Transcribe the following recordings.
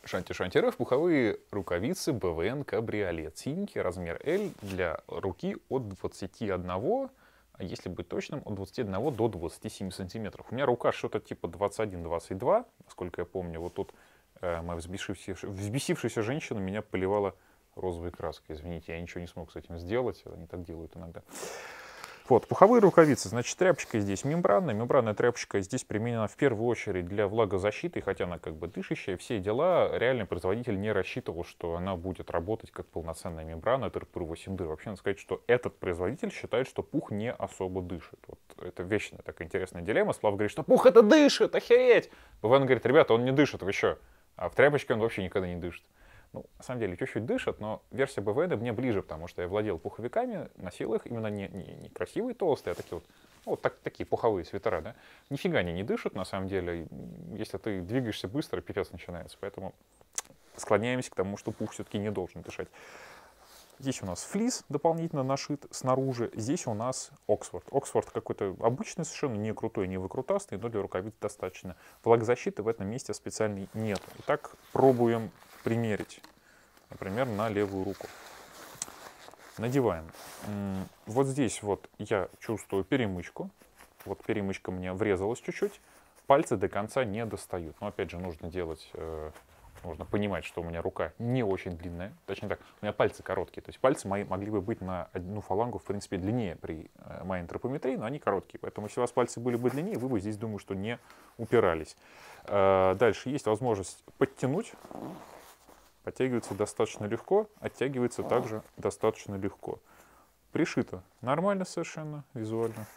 Шанти-шанти РФ, пуховые рукавицы БВН Кабриолет. Синенький, размер L, для руки от 21, а если быть точным, от 21 до 27 сантиметров. У меня рука что-то типа 21-22, насколько я помню. Вот тут моя взбесившаяся женщина меня поливала розовой краской. Извините, я ничего не смог с этим сделать, они так делают иногда. Вот, пуховые рукавицы, значит, тряпочка здесь мембранная. Мембранная тряпочка здесь применена в первую очередь для влагозащиты, хотя она как бы дышащая, все дела. Реальный производитель не рассчитывал, что она будет работать как полноценная мембрана ТРПР-8D. Вообще, надо сказать, что этот производитель считает, что пух не особо дышит. Вот это вечная такая интересная дилемма. Слава говорит, что пух это дышит, охереть! БВН говорит, ребята, он не дышит, вы что? А в тряпочке он вообще никогда не дышит. Ну, на самом деле, чуть-чуть дышит, но версия БВН мне ближе, потому что я владел пуховиками, носил их, именно не красивые толстые, а такие вот, ну, вот такие пуховые свитера, да. Нифига они не дышат, на самом деле. Если ты двигаешься быстро, пипец начинается. Поэтому склоняемся к тому, что пух все-таки не должен дышать. Здесь у нас флис дополнительно нашит снаружи. Здесь у нас Оксфорд. Оксфорд какой-то обычный, совершенно не крутой, не выкрутастый, но для рукавиц достаточно. Влагозащиты в этом месте специальной нет. Итак, пробуем примерить, например, на левую руку. Надеваем. Вот здесь вот я чувствую перемычку. Вот перемычка мне врезалась чуть-чуть. Пальцы до конца не достают. Но опять же нужно делать, нужно понимать, что у меня рука не очень длинная. Точнее так, у меня пальцы короткие. То есть пальцы мои могли бы быть на одну фалангу, в принципе, длиннее при моей антропометрии, но они короткие. Поэтому если у вас пальцы были бы длиннее, вы бы здесь, думаю, что не упирались. Дальше есть возможность подтянуть. Подтягивается достаточно легко, оттягивается также достаточно легко. Пришито нормально совершенно, визуально.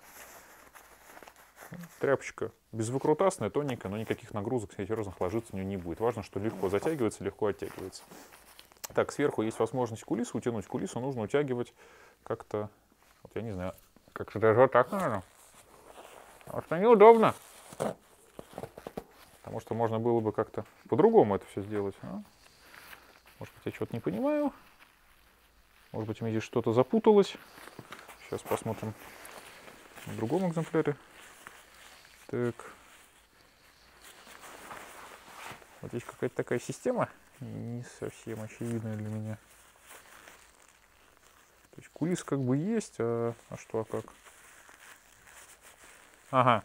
Тряпочка безвыкрутасная, тоненькая, но никаких нагрузок серьезных ложиться в нее не будет. Важно, что легко затягивается, легко оттягивается. Так, сверху есть возможность кулису утянуть. Кулису нужно утягивать как-то, вот я не знаю, как же даже вот так, наверное. Потому что неудобно. Потому что можно было бы как-то по-другому это все сделать. А? Может быть, я что-то не понимаю. Может быть, у меня здесь что-то запуталось. Сейчас посмотрим в другом экземпляре. Так. Вот здесь какая-то такая система. Не совсем очевидная для меня. То есть кулис как бы есть, а что, а как? Ага.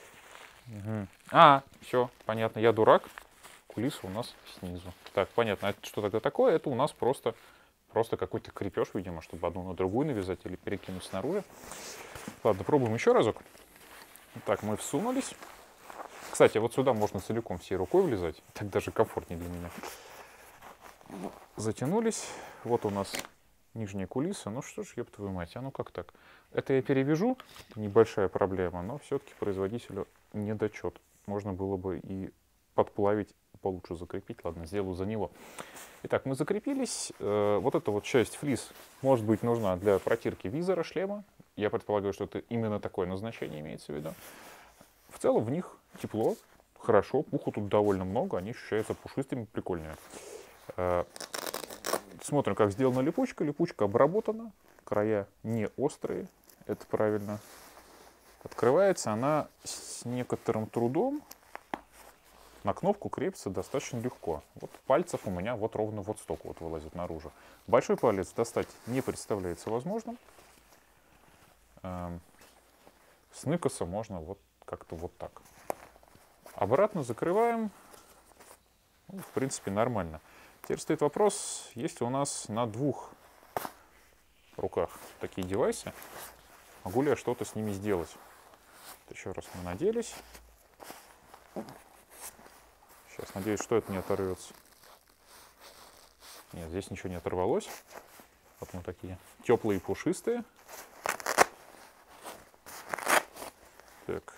Угу. Все, понятно, я дурак. Кулиса у нас снизу. Так, понятно. Это что тогда такое? Это у нас просто какой-то крепеж, видимо, чтобы одну на другую навязать или перекинуть снаружи. Ладно, пробуем еще разок. Так, мы всунулись. Кстати, вот сюда можно целиком всей рукой влезать. Так даже комфортнее для меня. Затянулись. Вот у нас нижняя кулиса. Ну что ж, ёб твою мать, а ну как так? Это я перевяжу. Небольшая проблема, но все-таки производителю недочет. Можно было бы и подплавить, получше закрепить. Ладно, сделаю за него. Итак, мы закрепились. Вот эта вот часть флис может быть нужна для протирки визора, шлема. Я предполагаю, что это именно такое назначение имеется в виду. В целом в них тепло, хорошо, пуху тут довольно много, они ощущаются пушистыми, прикольными. Смотрим, как сделана липучка. Липучка обработана, края не острые, это правильно. Открывается она с некоторым трудом. На кнопку крепится достаточно легко. Вот пальцев у меня вот ровно вот столько вот вылазит наружу. Большой палец достать не представляется возможным. С ныкоса можно вот как-то вот так. Обратно закрываем. Ну, в принципе, нормально. Теперь стоит вопрос, есть ли у нас на двух руках такие девайсы, могу ли я что-то с ними сделать. Еще раз мы наделись. Сейчас надеюсь, что это не оторвется. Нет, здесь ничего не оторвалось. Вот мы такие теплые и пушистые. Так.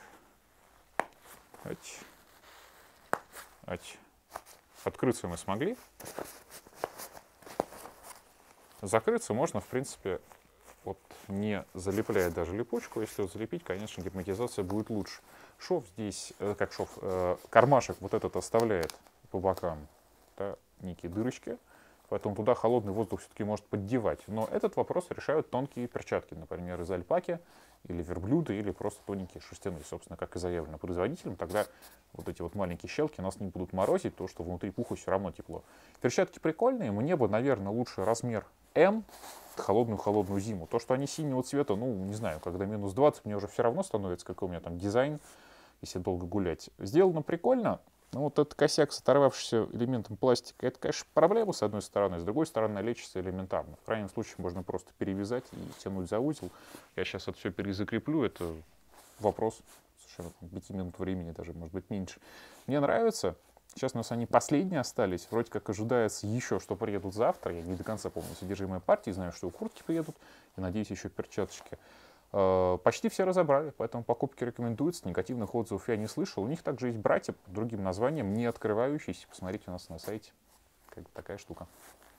Открыться мы смогли. Закрыться можно, в принципе, вот не залепляя даже липучку. Если вот залепить, конечно, герметизация будет лучше. Шов здесь, как шов, кармашек вот этот оставляет по бокам, да, некие дырочки. поэтому туда холодный воздух все-таки может поддевать. Но этот вопрос решают тонкие перчатки, например, из альпаки, или верблюда, или просто тоненькие шерстяные, собственно, как и заявлено производителем. Тогда вот эти вот маленькие щелки нас не будут морозить, то, что внутри пуха все равно тепло. Перчатки прикольные, мне бы, наверное, лучше размер М, холодную зиму. То, что они синего цвета, ну, не знаю, когда минус 20, мне уже все равно становится, какой у меня там дизайн, если долго гулять. Сделано прикольно, но вот этот косяк с оторвавшимся элементом пластика, это, конечно, проблема с одной стороны, с другой стороны лечится элементарно. В крайнем случае можно просто перевязать и тянуть за узел. Я сейчас это все перезакреплю, это вопрос совершенно 5 минут времени, даже, может быть, меньше. Мне нравится. Сейчас у нас они последние остались. Вроде как ожидается еще, что приедут завтра. Я не до конца помню содержимое партии. Знаю, что у куртки приедут. И надеюсь, еще перчаточки. Почти все разобрали, поэтому покупки рекомендуются. Негативных отзывов я не слышал. У них также есть братья под другим названием, не открывающиеся. Посмотрите у нас на сайте. Как бы такая штука.